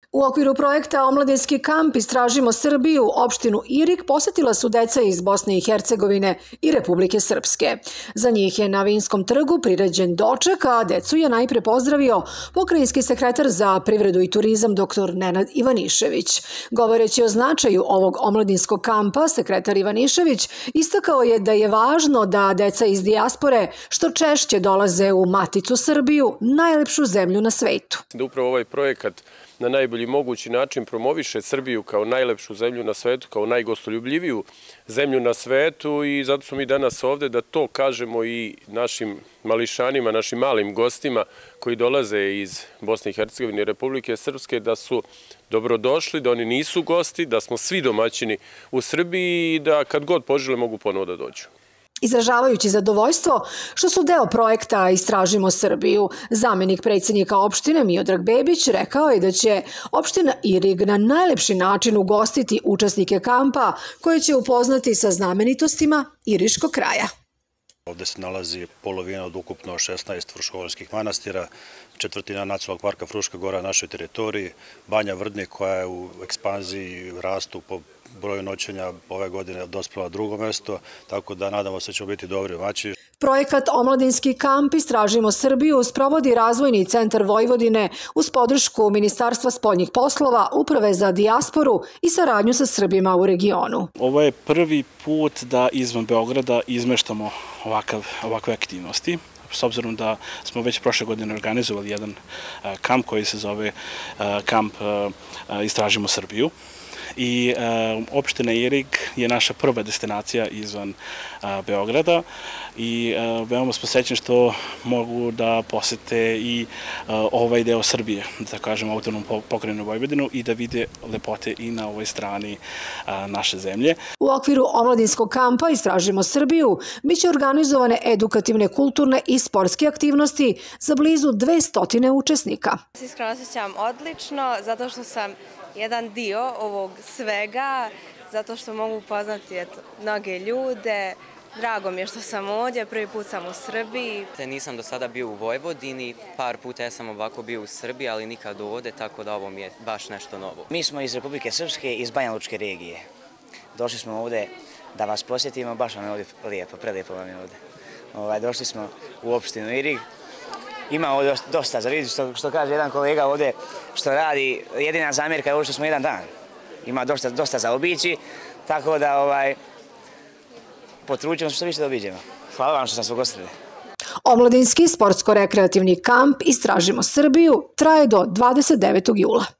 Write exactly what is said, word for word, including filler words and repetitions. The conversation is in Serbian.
U okviru projekta Omladinski kamp Istražimo Srbiju, opštinu Irig posetila su deca iz Bosne i Hercegovine i Republike Srpske. Za njih je na Vinskom trgu priređen doček, a decu je najpre pozdravio pokrajinski sekretar za privredu i turizam dr Nenad Ivanišević. Govoreći o značaju ovog omladinskog kampa, sekretar Ivanišević istakao je da je važno da deca iz dijaspore što češće dolaze u maticu Srbiju, najlepšu zemlju na svetu. Da upravo ovaj projekat na najbolji mogući način promoviše Srbiju kao najlepšu zemlju na svetu, kao najgostoljubljiviju zemlju na svetu i zato smo mi danas ovde da to kažemo i našim mališanima, našim malim gostima koji dolaze iz Bosne i Hercegovine i Republike Srpske da su dobrodošli, da oni nisu gosti, da smo svi domaćini u Srbiji i da kad god požele mogu ponovo da dođu. Izražavajući zadovoljstvo što su deo projekta Istražimo Srbiju, zamenik predsjednika opštine Miodrag Bebić rekao je da će opština Irig na najlepši način ugostiti učesnike kampa koje će upoznati sa znamenitostima Iriškog kraja. Ovde se nalazi polovina od ukupno šesnaest fruškogorskih manastira, četvrtina nacionalnog parka Fruška Gora na našoj teritoriji, Banja Vrdnik koja je u ekspanziji, rastu po broju noćenja ove godine dospela na drugo mesto, tako da nadamo se da ćemo biti dobri domaći. Projekat Omladinski kamp Istražimo Srbiju sprovodi Razvojni centar Vojvodine uz podršku Ministarstva spoljnih poslova, Uprave za dijasporu i saradnju sa Srbima u regionu. Ovo je prvi put da izvan Beograda izmeštamo ovakav, ovakve aktivnosti. S obzirom da smo već prošle godine organizovali jedan kamp koji se zove kamp Istražimo Srbiju. I opština Irig je naša prva destinacija izvan Beograda i veoma smo srećni što mogu da posete i ovaj deo Srbije, da kažem autonomnu pokrajinu Vojvodinu i da vide lepote i na ovoj strani naše zemlje. U okviru Omladinskog kampa Istražimo Srbiju biće organizovane edukativne, kulturne i sportske aktivnosti za blizu dvesta učesnika. Iskreno osjećam odlično zato što sam jedan dio ovog svega, zato što mogu upoznati mnoge ljude. Drago mi je što sam ovdje, prvi put sam u Srbiji. Nisam do sada bio u Vojvodini, par puta ja sam ovako bio u Srbiji, ali nikad ovdje, tako da ovo mi je baš nešto novo. Mi smo iz Republike Srpske, iz Banja Lučke regije. Došli smo ovdje da vas posjetimo, baš vam je ovdje lijepo, prelijepo vam je ovdje. Došli smo u opštinu Irig. Ima ovdje dosta za vidjeti, što kaže jedan kolega ovdje što radi, jedina zamjerka je ovo što smo jedan dan. Ima dosta za obići, tako da potrudimo se što više da obiđemo. Hvala vam što sam se ugostili. Omladinski sportsko-rekreativni kamp Istražimo Srbiju traje do dvadeset devetog jula.